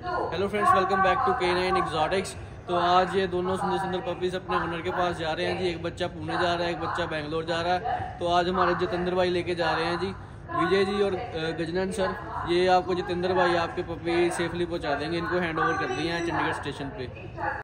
Hello friends, welcome back to K9 exotics. तो आज ये दोनों सुंदर सुंदर पपीज़ अपने ओनर के पास जा रहे हैं जी। एक बच्चा पुणे जा रहा है, एक बच्चा बेंगलोर जा रहा है। तो आज हमारे जितेंद्र भाई लेके जा रहे हैं जी। विजय जी और गजनन सर, ये आपको जितेंद्र भाई आपके पपी सेफली पहुंचा देंगे। इनको हैंड ओवर कर दिए हैं चंडीगढ़ स्टेशन पे।